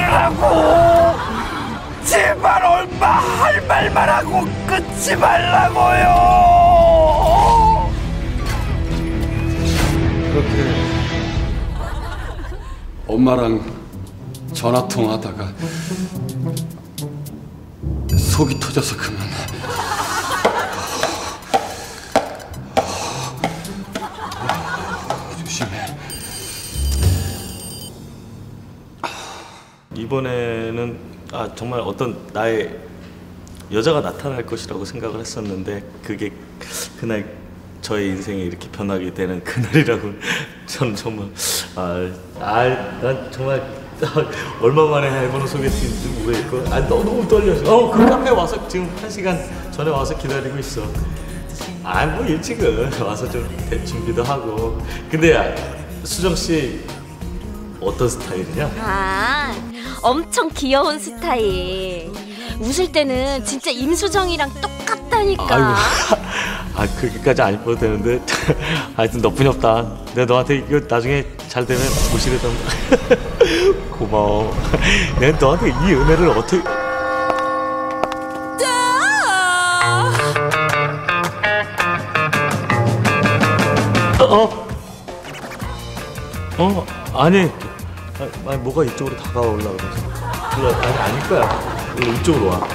말라고! 제발 얼마 할 말만 하고 끊지 말라고요! 그렇게 엄마랑 전화통화하다가 속이 터져서 그만. 조심해. 이번에는 정말 어떤 나의 여자가 나타날 것이라고 생각을 했었는데 그게 그날 저의 인생이 이렇게 변하게 되는 그날이라고 저는 정말 난 정말 얼마 만에 해보는 소개팅 왜 이거 너무 떨려서 그 카페 와서 지금 1시간 전에 와서 기다리고 있어. 뭐 일찍은 와서 좀 준비도 하고. 근데 수정 씨 어떤 스타일이냐? 엄청 귀여운 스타일. 웃을 때는 진짜 임수정이랑 똑같다니까. 아이고, 그렇게까지 안 입어도 되는데 하여튼 너뿐이 없다. 내가 너한테 이거 나중에 잘 되면 오시려던 고마워. 내가 너한테 이 은혜를 어떻게 아니 뭐가 이쪽으로 다가오려고 그래서 아닐 거야. 이쪽으로 와.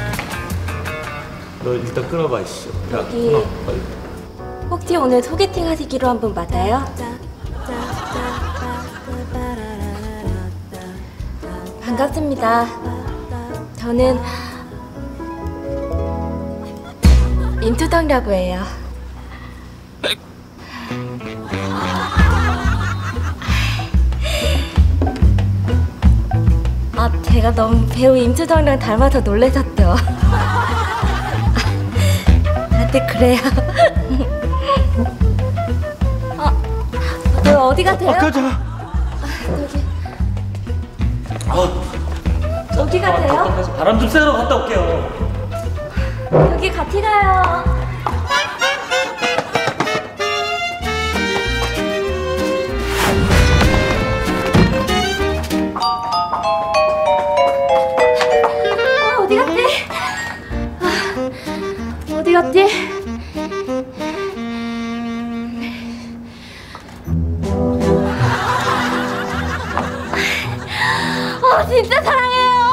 너 일단 끊어봐 이씨. 여기 혹시 오늘 소개팅 하시기로 한 분 맞아요? 반갑습니다. 저는 임수정이라고 해요. 제가 너무 배우 임수정이랑 닮아서 놀라셨죠? 다들 그래요. 어디 가세요? 가자. 어디 가세요? 바람 좀 쐬러 갔다 올게요. 여기 같이 가요. 어디 갔지? 어디 갔지? 진짜 사랑해요.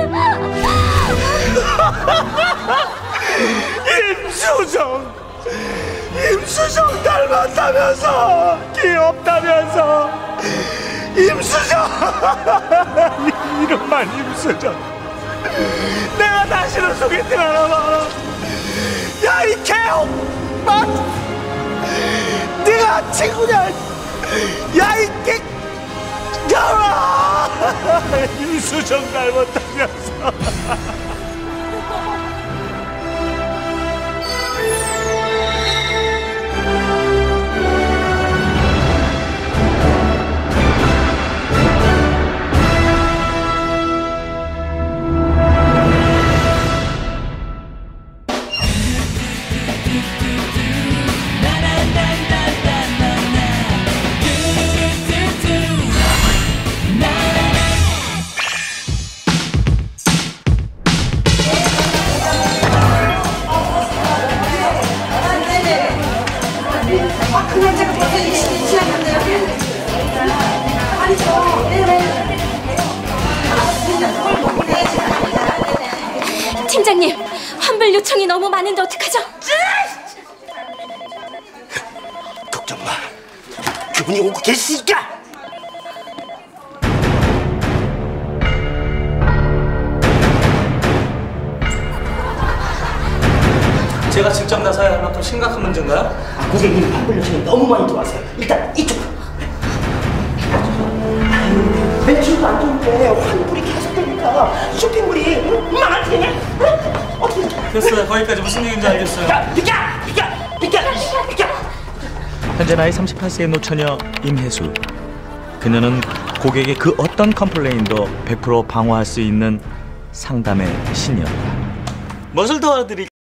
임수정 닮았다면서, 귀엽다면서. 임수정. 이름만 임수정. 내가 다시는 소개팅 안 하라. 야, 이 개옥! 네가 친구냐? 야, 이 개! 야! 임수정 닮았다면서. 팀장님, 환불 요청이 너무 많은데 어떡하죠? 걱정 마. 그분이 오고 계시니까. 제가 직접 나서야 할 만큼 심각한 문제인가요? 고객님 환불 요청이 너무 많이 들어와서요. 일단 이쪽으로. 매출도 안 좋은데 환불이 계속되니까 쇼핑몰이 망하지. 어떻게? 됐어요. 거기까지 무슨 얘기인지 알겠어요. 비켜! 현재 나이 38세의 노처녀 임혜수. 그녀는 고객의 그 어떤 컴플레인도 100% 방어할 수 있는 상담의 신이었다. 무엇을 도와드릴까요?